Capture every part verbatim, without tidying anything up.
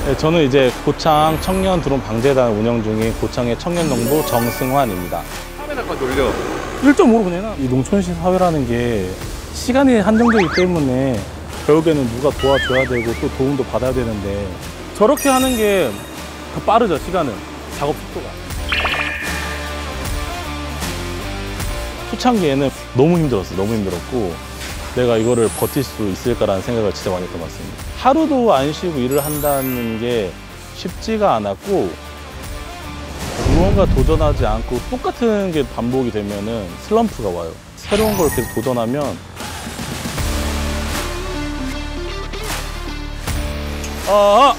네, 저는 이제 고창 청년 드론 방재단 운영 중인 고창의 청년농부 정승환입니다. 카메라까지 올려. 일 점 오로 그냥 이 농촌시 사회라는 게 시간이 한정되기 때문에 결국에는 누가 도와줘야 되고 또 도움도 받아야 되는데 저렇게 하는 게 더 빠르죠, 시간은. 작업 속도가. 초창기에는 너무 힘들었어요. 너무 힘들었고 내가 이거를 버틸 수 있을까라는 생각을 진짜 많이 했던 것 같습니다. 하루도 안 쉬고 일을 한다는 게 쉽지가 않았고 무언가 도전하지 않고 똑같은 게 반복이 되면은 슬럼프가 와요. 새로운 걸 계속 도전하면 아!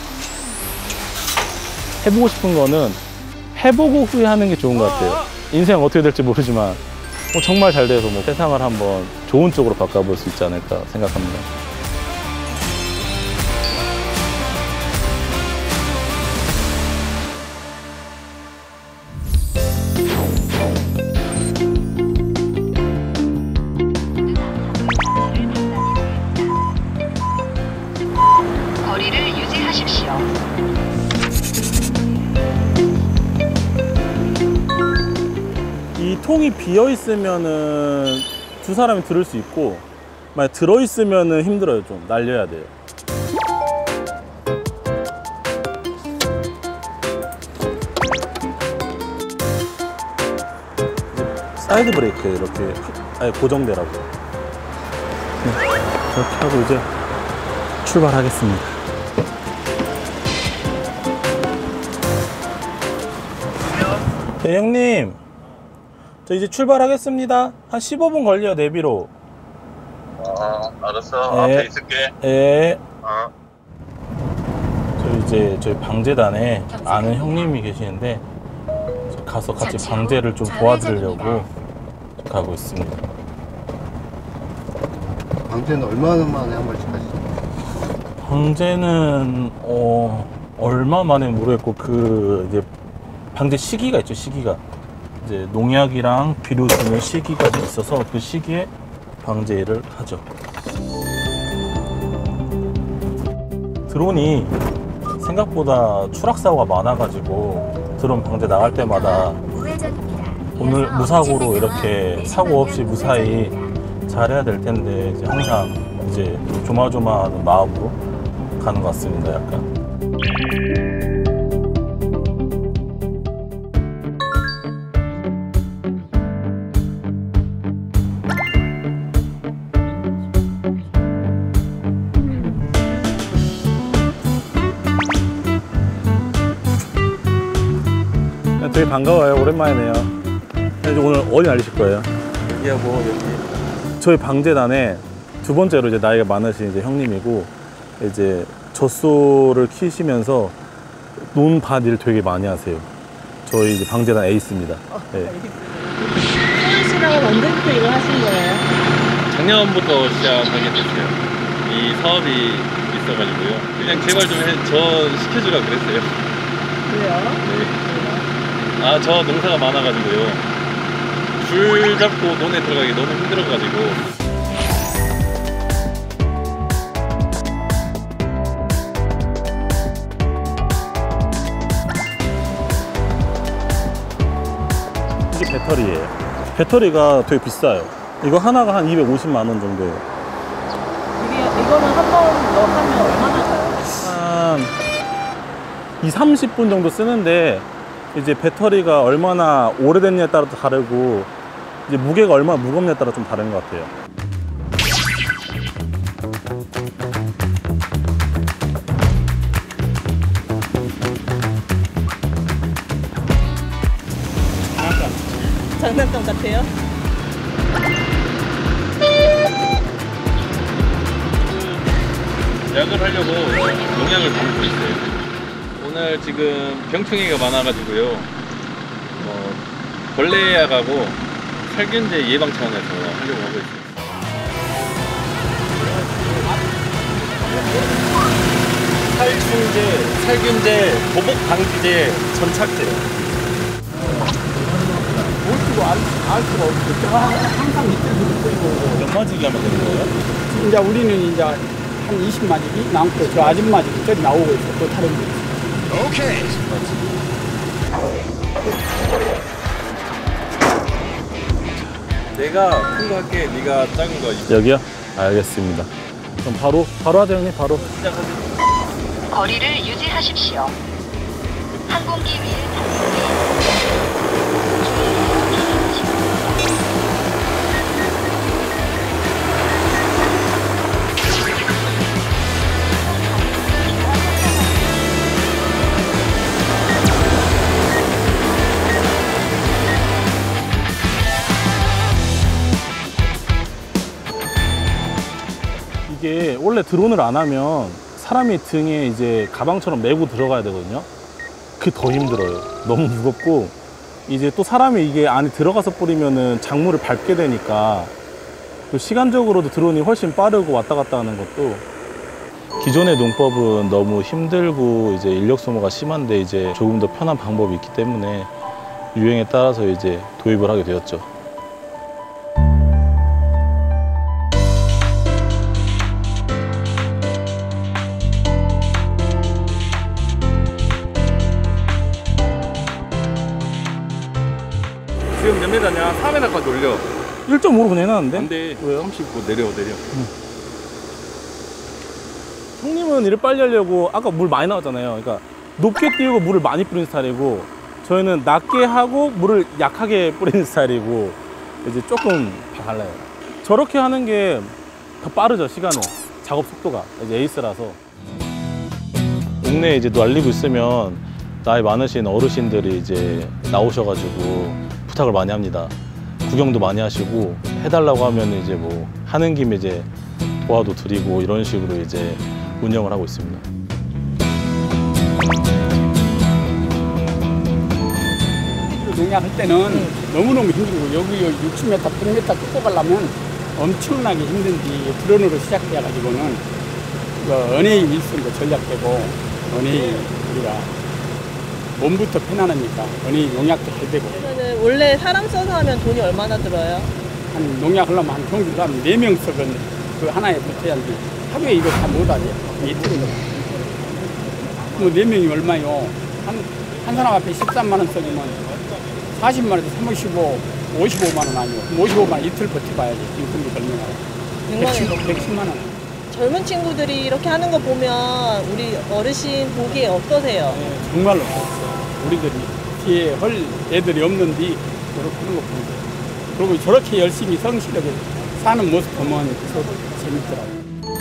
해보고 싶은 거는 해보고 후회하는 게 좋은 것 같아요. 인생 어떻게 될지 모르지만 뭐 정말 잘 돼서 뭐 세상을 한번 좋은 쪽으로 바꿔볼 수 있지 않을까 생각합니다. 거리를 유지하십시오. 이 통이 비어 있으면은 두 사람이 들을 수 있고 만약 들어 있으면은 힘들어요. 좀 날려야 돼요. 사이드 브레이크 이렇게 아예 고정되라고. 네, 저렇게 하고 이제 출발하겠습니다. 네, 형님. 저 이제 출발하겠습니다. 한 십오 분 걸려요, 내비로. 어, 알았어. 네. 앞에 있을게. 예. 어. 저 이제 저희 방재단에 아는 형님이 계시는데 가서 같이 방재를 좀 도와드리려고 가고 있습니다. 방제는 얼마나 만에 한 번씩 하시죠? 방제는 어 얼마 만에 모르겠고 그 이제 방제 시기가 있죠. 시기가 이제 농약이랑 비료 주는 시기가 있어서 그 시기에 방제를 하죠. 드론이 생각보다 추락 사고가 많아가지고 드론 방제 나갈 때마다 오늘 무사고로 이렇게 사고 없이 무사히 잘해야 될 텐데 이제 항상 이제 조마조마하는 마음으로 가는 것 같습니다. 약간. 되게 반가워요. 오랜만이네요. 이제 오늘 어디 날리실 거예요? 여기야 뭐 여기. 저희 방재단에 두 번째로 이제 나이가 많으신 이제 형님이고 이제 젖소를 키우시면서 논밭 일 되게 많이 하세요. 저희 이제 방재단 에이스입니다. 네. 소연 씨랑은 언제부터 일을 하신 거예요? 작년부터 시작하게 됐어요. 이 사업이 있어가지고요. 그냥 제발 좀 해, 저 시켜주라 그랬어요. 그래요? 네. 아, 저 농사가 많아가지고요. 줄 잡고 논에 들어가기 너무 힘들어가지고. 이게 배터리예요. 배터리가 되게 비싸요. 이거 하나가 한 이백오십만 원 정도예요. 이게, 이거는 한 번 더 하면 얼마나 가요? 한 이십, 삼십 분 정도 쓰는데 이제 배터리가 얼마나 오래됐냐에 따라 또 다르고 이제 무게가 얼마나 무겁냐에 따라 좀 다른 것 같아요. 장난감 같아요? 약을 하려고 농약을 담고 있어요. 오늘 지금 병충해가 많아가지고요. 어, 벌레약하고 살균제 예방 차원에서 하려고 하고 있어요. 살충제, 살균제, 보복 방지제, 전착제. 뭘 쓰고 알, 알 수가 없어요. 항상 밑에서 쓰고 연마지기 하면 되는 거예요? 이제 우리는 이제 한 이십 마리이 남고 저 아줌마들이 저기 나오고 있어. 또 다른 데. 오케이. 내가 큰 거 할게. 네가 작은 거. 여기요? 알겠습니다. 그럼 바로 바로 하죠 형님. 바로. 거리를 유지하십시오. 항공기 위에 이게 원래 드론을 안 하면 사람이 등에 이제 가방처럼 메고 들어가야 되거든요. 그게 더 힘들어요. 너무 무겁고 이제 또 사람이 이게 안에 들어가서 뿌리면은 작물을 밟게 되니까 또 시간적으로도 드론이 훨씬 빠르고 왔다 갔다 하는 것도 기존의 농법은 너무 힘들고 이제 인력 소모가 심한데 이제 조금 더 편한 방법이 있기 때문에 유행에 따라서 이제 도입을 하게 되었죠. 지금 몇 미터냐? 사 미터까지 올려. 일 점 오로 그냥 해놨는데? 안 돼. 왜요? 삼십구 내려 내려. 형님은 일을 빨리 하려고 아까 물 많이 나왔잖아요. 그러니까 높게 띄우고 물을 많이 뿌리는 스타일이고 저희는 낮게 하고 물을 약하게 뿌리는 스타일이고 이제 조금 달라요. 저렇게 하는 게 더 빠르죠, 시간은. 작업 속도가 이제 에이스라서. 동네에 이제 날리고 있으면 나이 많으신 어르신들이 이제 나오셔가지고 부탁을 많이 합니다. 구경도 많이 하시고 해달라고 하면 이제 뭐 하는 김에 이제 도와도 드리고 이런 식으로 이제 운영을 하고 있습니다. 농약할 때는 너무너무 힘들고 여기 육십 미터, 백 미터 뜯고 가려면 엄청나게 힘든데 드론으로 시작해가지고는 은혜의 일순도 전략되고 은혜의 우리가 몸부터 편안하니까 은혜의 농약도 잘 되고. 그러면은 원래 사람 써서 하면 돈이 얼마나 들어요? 한 농약 하려면 한 경주도 한 네 명 썩은 그 하나에 붙어야 하는데 하루에 이거 다 못하죠. 이틀은. 뭐 네 명이 얼마요? 한, 한 사람 앞에 십삼만 원 썩이면 사십만 원에서 삼십오, 오십오만 원 아니요. 그럼 오십오만 원 이틀 버텨봐야지. 임금도 얼마나. 백만 원. 백십만 원. 젊은 친구들이 이렇게 하는 거 보면 우리 어르신 보기에 어떠세요? 네, 정말로 좋았어요. 우리들이 뒤에 할 애들이 없는데 저렇게 하는 거 보고. 그리고 저렇게 열심히 성실하게 사는 모습 보면 저도 재밌더라고요.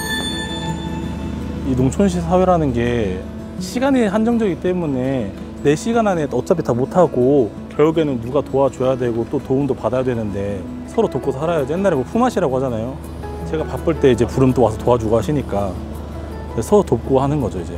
이 농촌시 사회라는 게 시간이 한정적이기 때문에 내 시간 안에 어차피 다 못하고 결국에는 누가 도와줘야 되고 또 도움도 받아야 되는데 서로 돕고 살아야지. 옛날에 뭐 품앗이라고 하잖아요. 제가 바쁠 때 이제 부름 또 와서 도와주고 하시니까 서로 돕고 하는 거죠, 이제.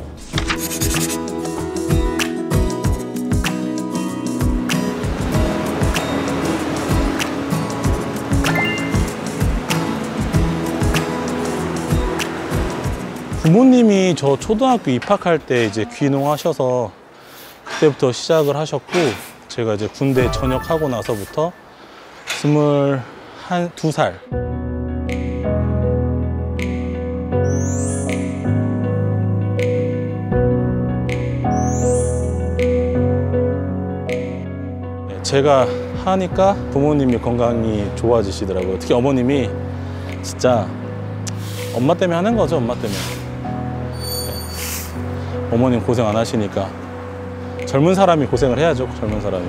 부모님이 저 초등학교 입학할 때 이제 귀농하셔서 그때부터 시작을 하셨고 제가 이제 군대 전역하고 나서부터 스물한 두 살. 제가 하니까 부모님이 건강이 좋아지시더라고요. 특히 어머님이 진짜 엄마 때문에 하는 거죠, 엄마 때문에. 네. 어머님 고생 안 하시니까 젊은 사람이 고생을 해야죠, 젊은 사람이.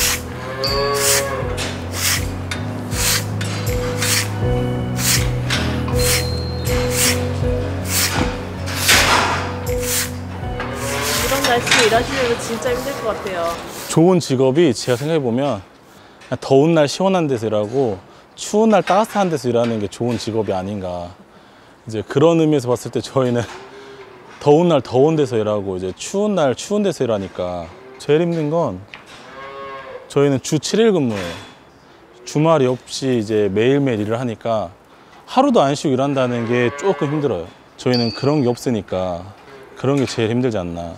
이런 날씨에 일하시려면 진짜 힘들 것 같아요. 좋은 직업이 제가 생각해보면 더운 날 시원한 데서 일하고 추운 날 따뜻한 데서 일하는 게 좋은 직업이 아닌가. 이제 그런 의미에서 봤을 때 저희는 더운 날 더운 데서 일하고 이제 추운 날 추운 데서 일하니까 제일 힘든 건 저희는 주 칠 일 근무예요. 주말이 없이 이제 매일매일 일을 하니까 하루도 안 쉬고 일한다는 게 조금 힘들어요. 저희는 그런 게 없으니까 그런 게 제일 힘들지 않나.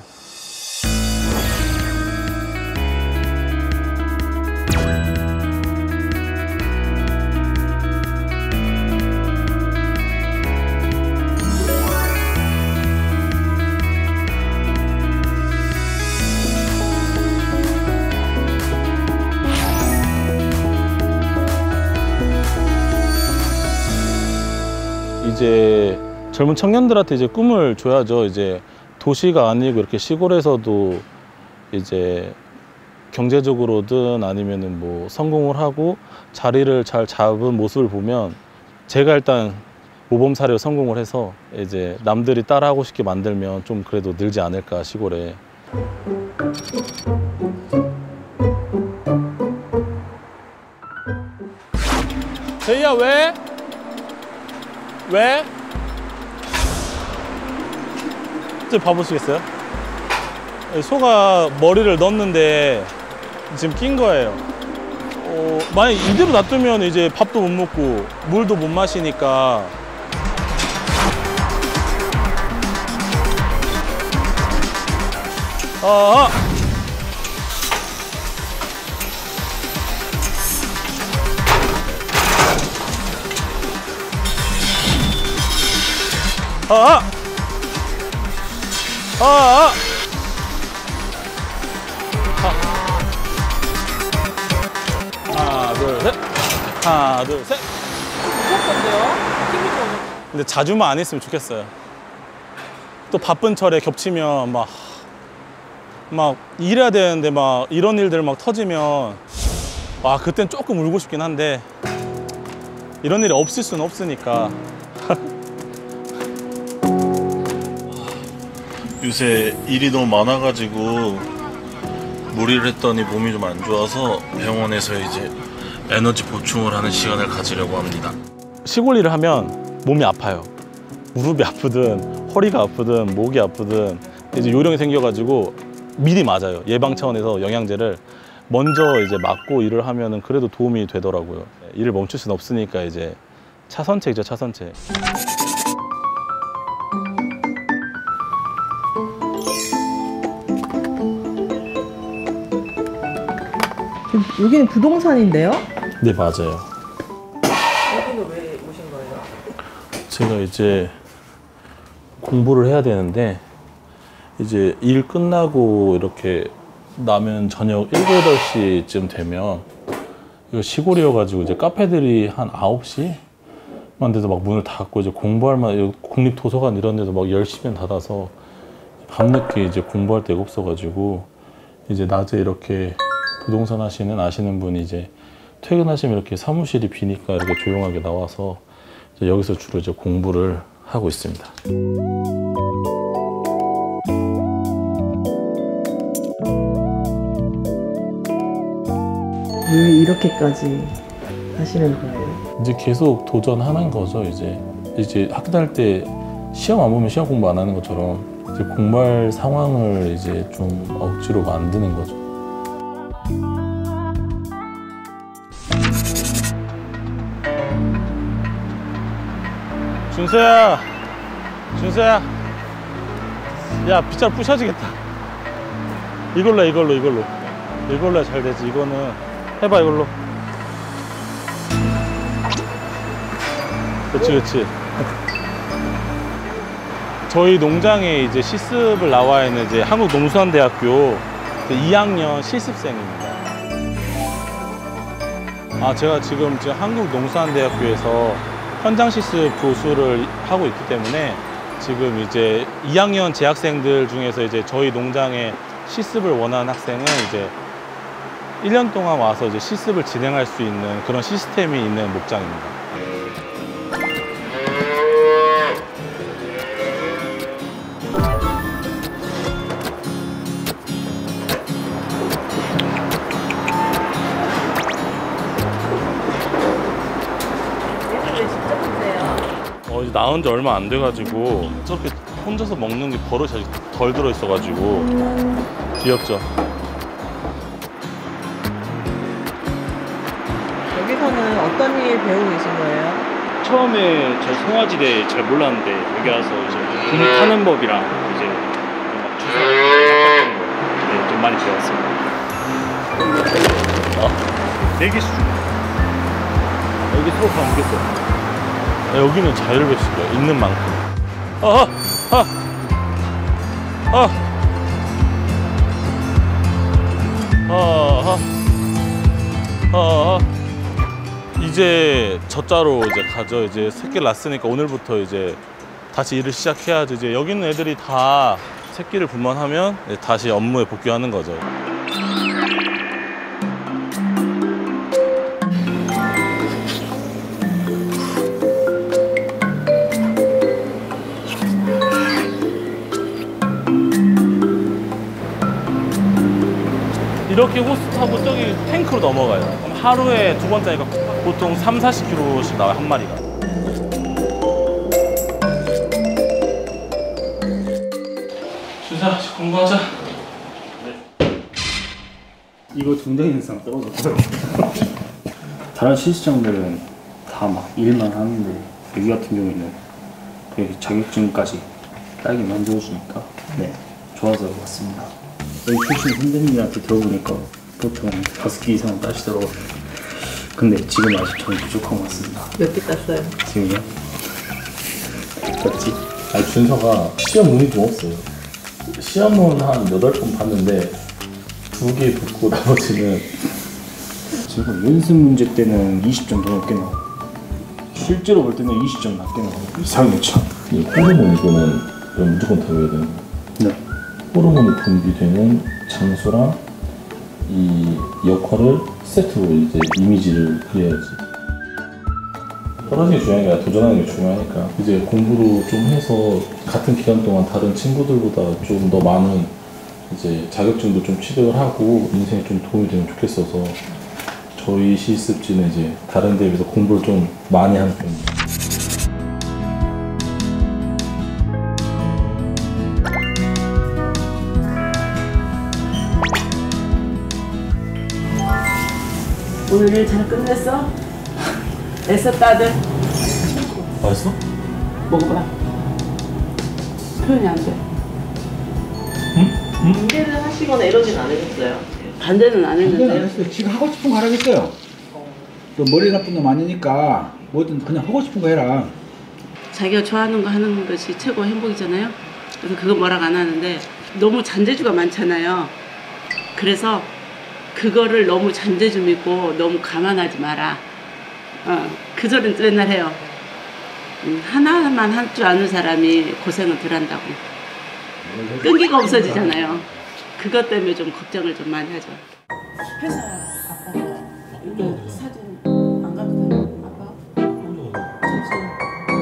이제 젊은 청년들한테 이제 꿈을 줘야죠. 이제 도시가 아니고 이렇게 시골에서도 이제 경제적으로든 아니면은 뭐 성공을 하고 자리를 잘 잡은 모습을 보면 제가 일단 모범 사례로 성공을 해서 이제 남들이 따라하고 싶게 만들면 좀 그래도 늘지 않을까 시골에. 제이야 왜? 왜? 좀 봐보시겠어요? 소가 머리를 넣었는데 지금 낀 거예요. 어, 만약 이대로 놔두면 이제 밥도 못 먹고 물도 못 마시니까 아, 아, 아, 아, 아. 하나, 둘, 셋. 하나, 둘, 셋. 무섭던데요? 힘이 좀. 근데 자주만 안 했으면 좋겠어요. 또 바쁜 철에 겹치면 막, 막 일해야 되는데 막 이런 일들 막 터지면 와, 그땐 조금 울고 싶긴 한데 이런 일이 없을 수는 없으니까. 요새 일이 너무 많아가지고 무리를 했더니 몸이 좀 안 좋아서 병원에서 이제 에너지 보충을 하는 시간을 가지려고 합니다. 시골 일을 하면 몸이 아파요. 무릎이 아프든 허리가 아프든 목이 아프든 이제 요령이 생겨가지고 미리 맞아요. 예방 차원에서 영양제를 먼저 이제 맞고 일을 하면은 그래도 도움이 되더라고요. 일을 멈출 수는 없으니까 이제 차선책이죠, 차선책. 여기는 부동산인데요? 네, 맞아요. 여기는 왜 오신 거예요? 제가 이제 공부를 해야 되는데 이제 일 끝나고 이렇게 나면 저녁 일곱, 여덟 시쯤 되면 이거 시골이어가지고 이제 카페들이 한 아홉 시만 돼도 막 문을 닫고 이제 공부할 만 국립도서관 이런 데도 막 열 시면 닫아서 밤늦게 이제 공부할 데가 없어가지고 이제 낮에 이렇게 부동산 하시는 아시는 분이 이제 퇴근하시면 이렇게 사무실이 비니까 이렇게 조용하게 나와서 이제 여기서 주로 이제 공부를 하고 있습니다. 왜 이렇게까지 하시는 거예요? 이제 계속 도전하는 거죠. 이제 이제 학교 다닐 때 시험 안 보면 시험 공부 안 하는 것처럼 이제 공부할 상황을 이제 좀 억지로 만드는 거죠. 준서야, 준서야, 야 빗자루 부셔지겠다. 이걸로 해, 이걸로 이걸로 이걸로 해야 잘 되지. 이거는 해봐 이걸로. 그렇지 그렇지. 저희 농장에 이제 실습을 나와 있는 이제 한국농수산대학교 이 학년 실습생입니다. 아, 제가 지금 지금 한국농수산대학교에서 현장 실습 교수를 하고 있기 때문에 지금 이제 이 학년 재학생들 중에서 이제 저희 농장에 실습을 원하는 학생은 이제 일 년 동안 와서 이제 실습을 진행할 수 있는 그런 시스템이 있는 목장입니다. 어, 이제 나온 지 얼마 안 돼가지고 저렇게 혼자서 먹는 게 버릇이 아직 덜 들어있어가지고 귀엽죠. 여기서는 어떤 일 배우고 계신 거예요? 처음에 저 송화지대 잘 몰랐는데 여기 와서 이제 군 타는 법이랑 이제 막 주사 닦았던 거 네, 좀 많이 배웠습니다. 어? 대기 수준 여기 수업 안 오겠어. 여기는 자율배식이야. 있는 만큼. 아하! 아! 아! 아하! 아하! 이제 젖자로 이제 가죠. 이제 새끼를 낳았으니까 오늘부터 이제 다시 일을 시작해야지. 이제 여기 있는 애들이 다 새끼를 분만하면 다시 업무에 복귀하는 거죠. 이렇게 호스 타고 저기 탱크로 넘어가요. 그럼 하루에 두 번 짜니까 보통 삼, 사십 킬로그램씩 나와요, 한 마리가. 주자, 공부하자. 네. 이거 중대 현상 떨어졌어요. 다른 시스템들은 다 막 일만 하는데 여기 같은 경우에는 그 자격증까지 딸기 만들어주니까 네 좋아서 왔습니다. 여기 출신 선배님들한테 들어보니까 보통 다섯 개 이상 따시더라고요. 근데 지금 아직 저는 부족한 것 같습니다. 몇 개 땄어요? 지금요? 맞지? 아니 준서가 시험 운이 좀 없어요. 시험은 한 여덟 번 봤는데 두 개 붙고 나머지는 지금 연습 문제 때는 이십 점 더 넘게 나와요. 실제로 볼 때는 이십 점 낮게 나와요. 이상해요 참. 이 호르몬 이거는 무조건 다 외워야 되는 거예요. 네. 호르몬이 분비되는 장소랑 이 역할을 세트로 이제 이미지를 그려야지. 떨어지는 게 중요한 게 아니라 도전하는 게 중요하니까 이제 공부를 좀 해서 같은 기간 동안 다른 친구들보다 좀 더 많은 이제 자격증도 좀 취득을 하고 인생에 좀 도움이 되면 좋겠어서 저희 실습지는 이제 다른 데에 비해서 공부를 좀 많이 하는 편입니다. 오늘 일 잘 끝냈어? 애썼다 아들? 맛있어? 먹어봐. 표현이 안 돼. 반대를 하시거나 이러진 않으셨어요? 반대는 안 했는데. 네, 지가 하고 싶은 거 하라겠어요. 또 머리 나쁜 놈 아니니까 뭐든 그냥 하고 싶은 거 해라. 자기가 좋아하는 거 하는 것이 최고 행복이잖아요. 그래서 그거 뭐라고 안 하는데 너무 잔재주가 많잖아요. 그래서 그거를 너무 잔재주 믿고 너무 감안하지 마라. 어, 그 소리는 맨날 해요. 음, 하나만 할 줄 아는 사람이 고생을 덜 한다고. 끈기가 없어지잖아요. 그것 때문에 좀 걱정을 좀 많이 하죠. 회사 아빠가 이거 사진 안 가도 돼요? 아빠? 잠시만.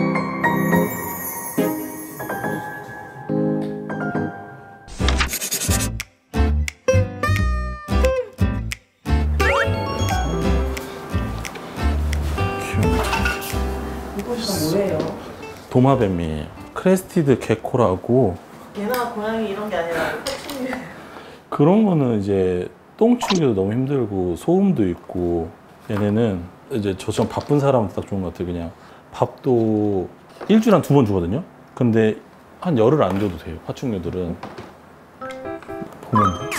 이것이 뭐예요? 도마뱀이에요. 크레스티드 게코라고. 얘나 고양이 이런 게 아니라 파충류. 그런 거는 이제 똥 치우기도 너무 힘들고 소음도 있고, 얘네는 이제 저처럼 바쁜 사람한테 딱 좋은 것 같아요. 그냥 밥도 일주일에 한 두 번 주거든요. 근데 한 열흘 안 줘도 돼요. 파충류들은 보면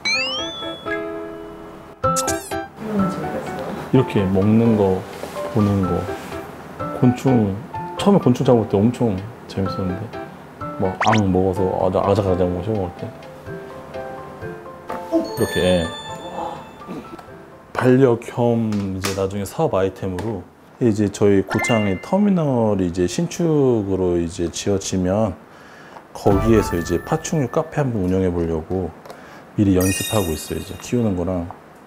이렇게 먹는 거 보는 거. 곤충 처음에 곤충 잡을 때 엄청 재밌었는데 막 앙 먹어서 아자 아작아작 먹어 먹을 때 이렇게 예. 반려 겸 이제 나중에 사업 아이템으로 이제 저희 고창의 터미널이 이제 신축으로 이제 지어지면 거기에서 이제 파충류 카페 한번 운영해 보려고 미리 연습하고 있어요. 이제 키우는 거랑.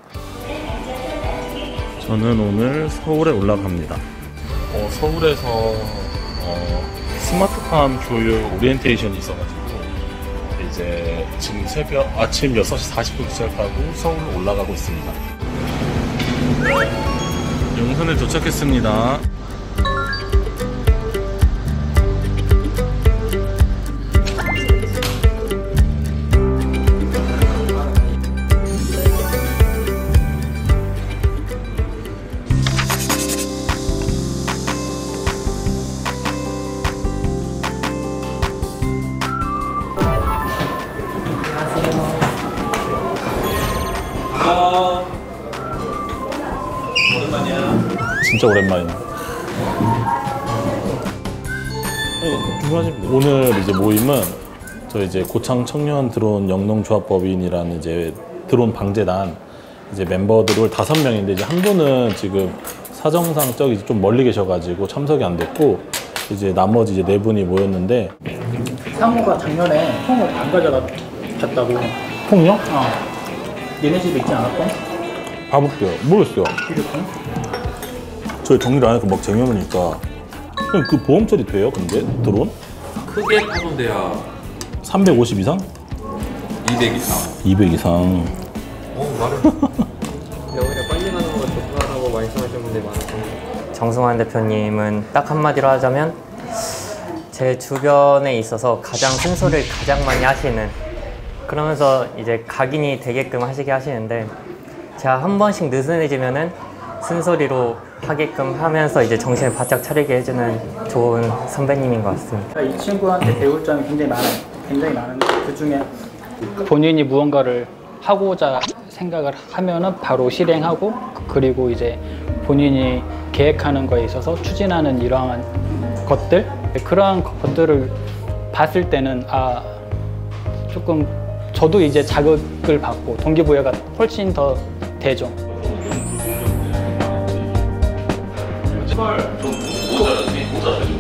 저는 오늘 서울에 올라갑니다. 어, 서울에서 어, 스마트팜 교육 오리엔테이션이 있어가지고 이제 지금 새벽 아침 여섯 시 사십 분 시작하고 서울로 올라가고 있습니다. 용산에 도착했습니다. 진짜 오랜만이네. 오늘 이제 모임은 저 이제 고창 청년 드론 영농조합법인이라는 이제 드론 방재단 이제 멤버들을 다섯 명인데 이제 한 분은 지금 사정상 저기 좀 멀리 계셔가지고 참석이 안 됐고 이제 나머지 이제 네 분이 모였는데 상호가 작년에 통을 안 가져갔다고. 통요? 어. 얘네 집에 있지 않았던? 봐볼게요. 모르겠어요. 휴대폰? 저희 정리를 안 해서 막 쟁여놓으니까 그냥 그 보험 처리 돼요? 근데 드론? 크게 파면 돼야 삼백오십 이상? 이백 이상. 이백 이상. 어 말은. 오히려 빨리 가는 거가 좋다라고 말씀하시는 분들이 많았습니다. 정승환 대표님은 딱 한마디로 하자면 제 주변에 있어서 가장 쓴소리를 가장 많이 하시는, 그러면서 이제 각인이 되게끔 하시게 하시는데 제가 한 번씩 느슨해지면은 쓴소리로 하게끔 하면서 이제 정신을 바짝 차리게 해주는 좋은 선배님인 것 같습니다. 이 친구한테 배울 점이 굉장히 많아요. 굉장히 많은데 그 중에 본인이 무언가를 하고자 생각을 하면은 바로 실행하고, 그리고 이제 본인이 계획하는 거에 있어서 추진하는 이러한 것들, 그러한 것들을 봤을 때는 아 조금 저도 이제 자극을 받고 동기부여가 훨씬 더 되죠. 제발 좀 모자라지 모자라지.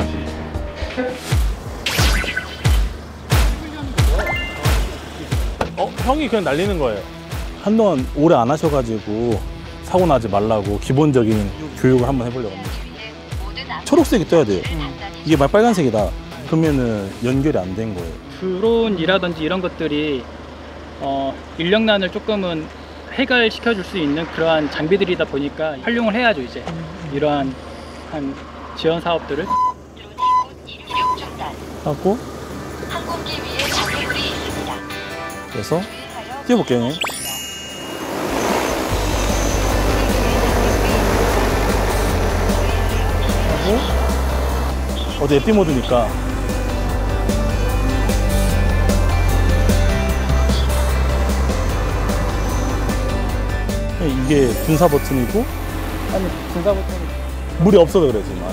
어? 형이 그냥 날리는 거예요. 한동안 오래 안 하셔가지고 사고 나지 말라고 기본적인 교육을 한번 해보려고 합니다. 초록색이 떠야 돼요. 이게 막 빨간색이다. 그러면은 연결이 안 된 거예요. 드론이라든지 이런 것들이 어, 인력난을 조금은 해결시켜 줄 수 있는 그러한 장비들이다 보니까 활용을 해야죠. 이제 이러한 한 지원 사업들을 하고 항공기 위에 장애물이 있습니다. 그래서 뛰어볼게요. 형님. 하고 어제 에피 모드니까 이게 분사 버튼이고, 아니 분사 버튼이 물이 없어서 그래 지금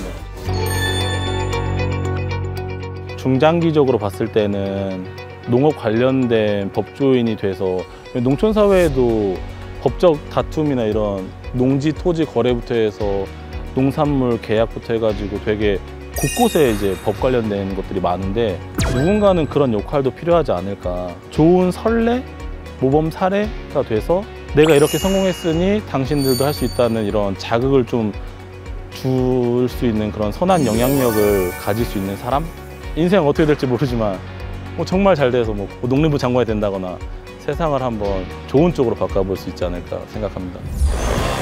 안에. 중장기적으로 봤을 때는 농업 관련된 법조인이 돼서, 농촌사회에도 법적 다툼이나 이런 농지 토지 거래부터 해서 농산물 계약부터 해가지고 되게 곳곳에 이제 법 관련된 것들이 많은데 누군가는 그런 역할도 필요하지 않을까. 좋은 선례, 모범 사례가 돼서 내가 이렇게 성공했으니 당신들도 할 수 있다는 이런 자극을 좀 줄 수 있는 그런 선한 영향력을 가질 수 있는 사람? 인생 어떻게 될지 모르지만 뭐 정말 잘 돼서 뭐 농림부 장관이 된다거나 세상을 한번 좋은 쪽으로 바꿔볼 수 있지 않을까 생각합니다.